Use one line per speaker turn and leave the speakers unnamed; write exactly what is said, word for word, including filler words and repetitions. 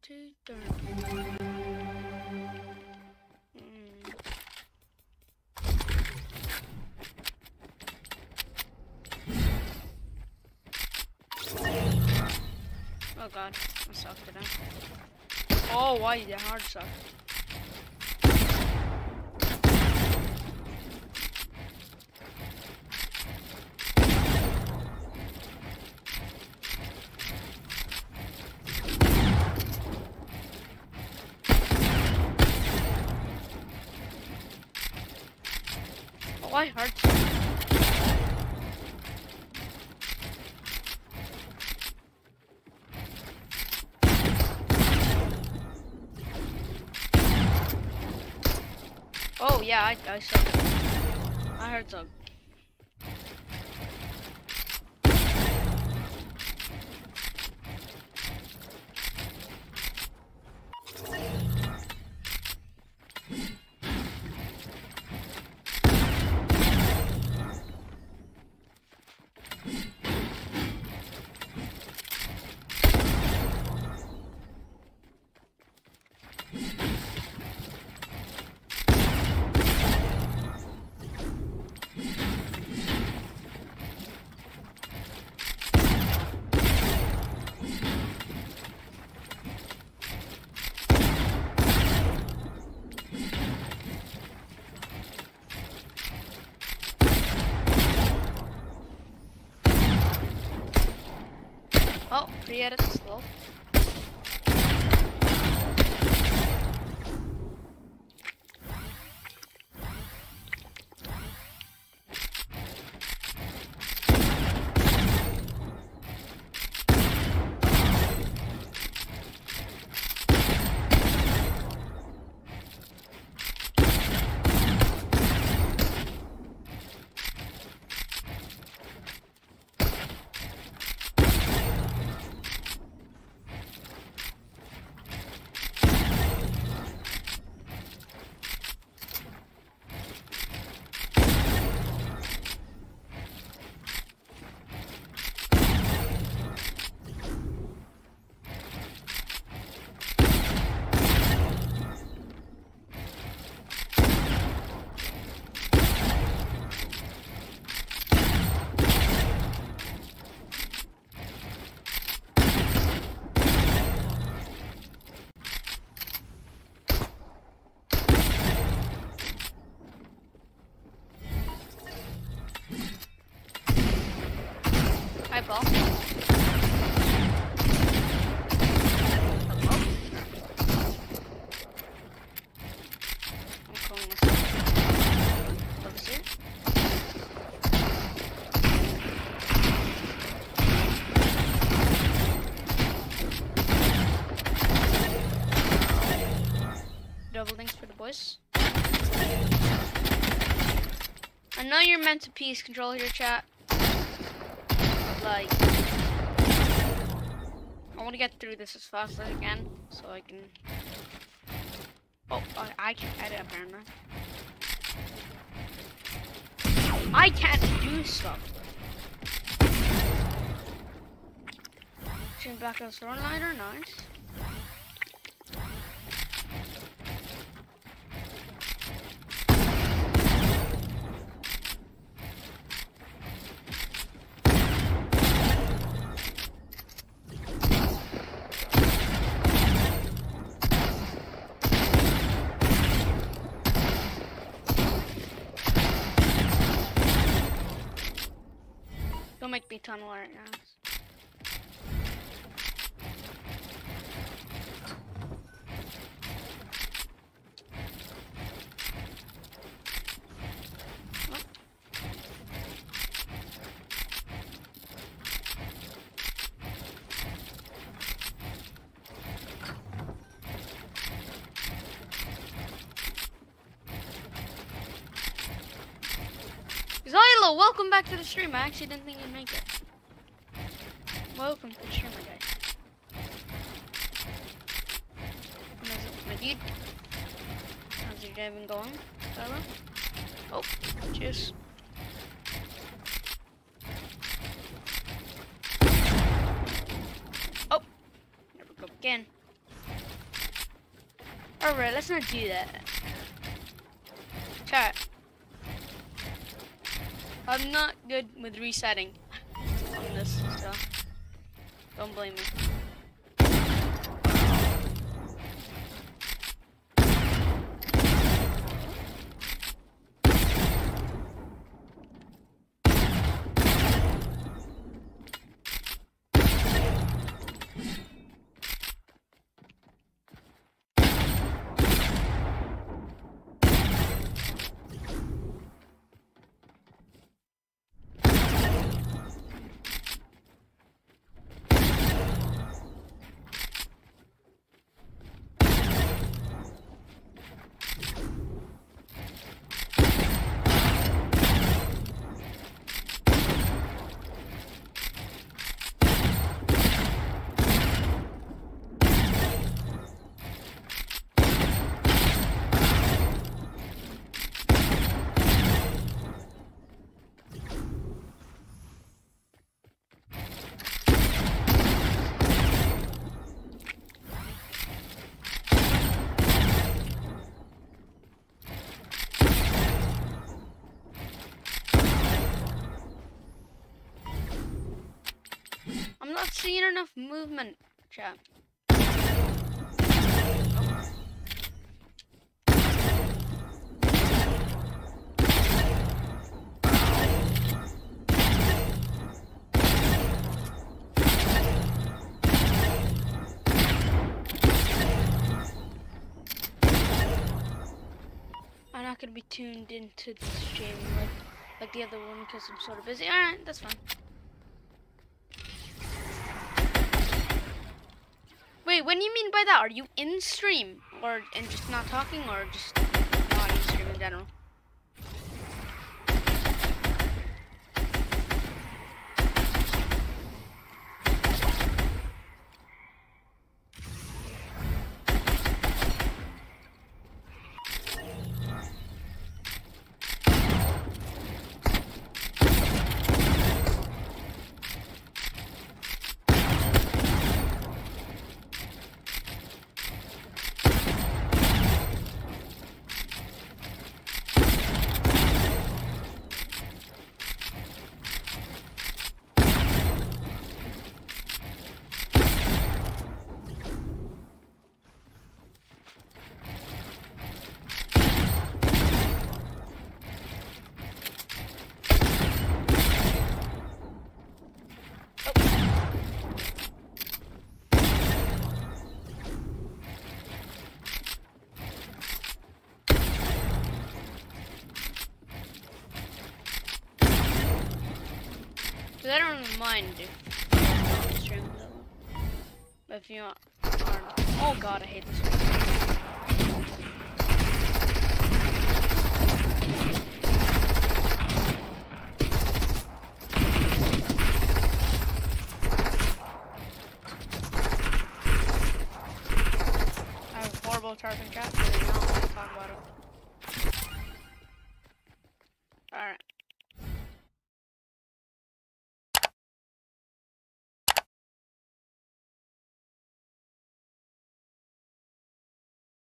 two, three. Mm. Oh god, I sucked it out. Oh, why the hard suck? Oh, why hard suck? Oh yeah, I, I suck. I heard some. Oh, three edits slow. Hi, Paul. Hello? I'm calling myself. Over here. Double links for the boys. I know you're meant to peace control your chat. Like, I want to get through this as fast as I can, so I can. Oh, I, I can edit apparently. I can't do stuff. Shooting back on Stormlighter, nice. Don't make me tunnel right now. Zylo, welcome back to the stream. I actually didn't think you'd make it. Welcome to the stream, my guy. My dude. How's your day been going, Zylo? Oh, cheers. Oh, never go again. Alright, let's not do that. Chat. I'm not good with resetting on this, so don't blame me. I'm not seeing enough movement, chat. I'm not gonna be tuned into the stream like like the other one because I'm sort of busy. Alright, that's fine. Wait, what do you mean by that? Are you in stream or and just not talking, or just not in stream in general? I don't mind if you stream, but if you are, oh god, I hate this one.